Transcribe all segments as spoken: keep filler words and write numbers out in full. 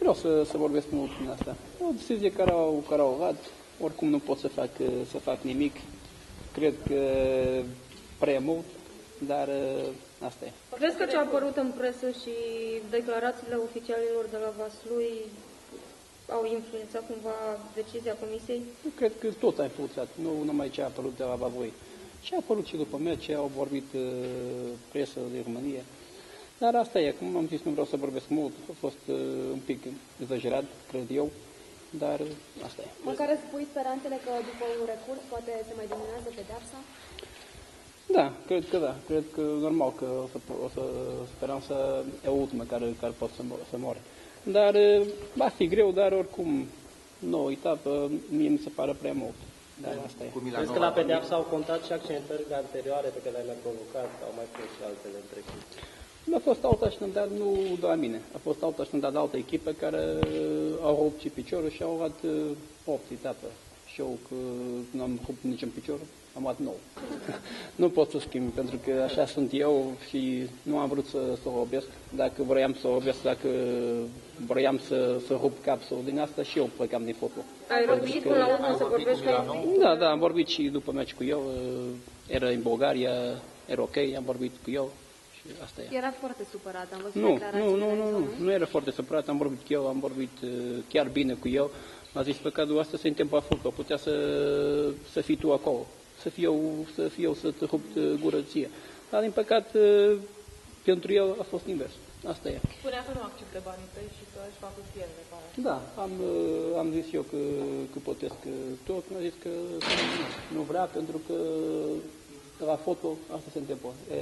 vreau să, să vorbesc mult din asta. E o decizie care au, care au luat, oricum nu pot să fac, să fac nimic. Cred că prea mult, dar asta e. Crezi că ce a apărut în presă și declarațiile oficialilor de la Vaslui au influențat cumva decizia Comisiei? Eu cred că tot a influențat, nu numai ce a apărut de la Vaslui. Ce a apărut și după mea, ce au vorbit uh, presă de România. Dar asta e, cum am zis, nu vreau să vorbesc mult, a fost uh, un pic exagerat, cred eu, dar asta e. Măcar îți pui speranțele că după un recurs poate se mai diminuează pedeapsa? Da, cred că da, cred că normal că o să, o să sperăm să e ultima care, care pot să, să moare. Dar va fi greu, dar oricum, nouă etapă, mie mi se pare prea mult. Dar asta e. Crezi că la pedeapsă au contat și accidentările anterioare pe care le-ai mai provocat, au mai fost și altele în trecut? A fost altă așteptat, nu de la mine. A fost altă așteptat de altă echipă care au rupt și piciorul și au luat opt etapă. Și eu, că nu am rupt niciun picior, am luat nou. Nu pot să schimb, pentru că așa sunt eu și nu am vrut să, să o robesc. Dacă vroiam să o robesc, dacă vroiam să, să rup capsul din asta, și eu plecam din fotbal. Ai vorbit până la urmă să vorbești cu Da, da, am vorbit și după meci cu eu. Era în Bulgaria, era ok, am vorbit cu eu. Asta e. Era foarte supărat, am văzut nu, declarațiile. Nu, nu, nu, nu, nu era foarte supărat, am vorbit cu eu, am vorbit chiar bine cu eu. A zis, păcatul asta se întâmplă la fotbal, putea să, să fii tu acolo, să fiu eu, să, fiu eu, să te rup gură ție. Dar, din păcat, pentru el a fost invers. Asta e. Spunea că nu acceptă banii tăi și că își fac cu el reparație. Da, am, am zis eu că, că plătesc tot, mi-a zis că nu vrea, pentru că la foto asta se întâmplă. E,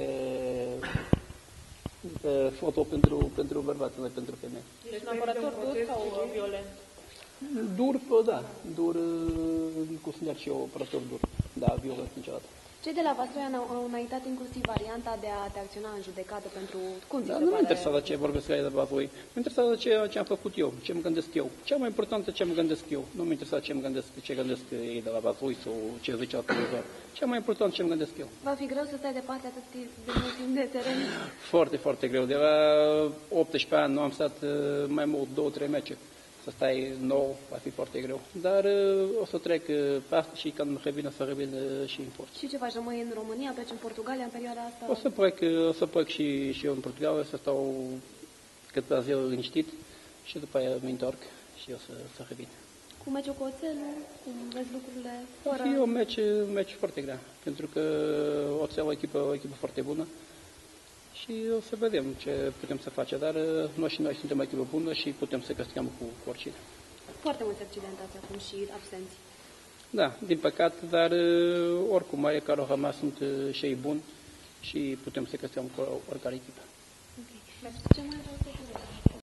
e, foto pentru, pentru bărbați, nu pentru femei. Deci un apărător dur sau violent? Dur, da, dur, cu sunt și eu apărător dur, da, violent niciodată. Cei de la Vaslui au înaintat inclusiv varianta de a te acționa în judecată pentru... Cum da, nu mă interesa de ce vorbesc de Vaslui, mă interesa de ce, ce am făcut eu, ce îmi gândesc eu. Cea mai importantă ce îmi gândesc eu, nu mă interesa ce îmi gândesc, ce gândesc ei de la Vaslui sau ce zice la televizor. Cea mai important ce îmi gândesc eu. Va fi greu să stai departe atât de mult timp de teren? Foarte, foarte greu. De la optsprezece ani nu am stat mai mult, două, trei meciuri. Să stai nou, va fi foarte greu. Dar o să trec pe asta și când revin, să revin și în forță. Și ce faci? Rămâi în România, pleci în Portugalia în perioada asta? O să plec, o să plec și, și eu în Portugalia, să stau câteva zile liniștit și după aia mă întorc și eu să, să revin. Cu meciul cu oțelul? Cum vezi lucrurile? Va fi un meci, un meci foarte grea, pentru că Oțelul e o echipă, o echipă foarte bună. Și o să vedem ce putem să facem, dar noi și noi suntem o echipă bună și putem să câștigăm cu, cu oricine. Foarte mulți accidentați acum și absenți. Da, din păcat, dar oricum, mai care au rămas sunt și ei buni și putem să câștigăm cu oricare echipă. Okay. Ce mai vreau să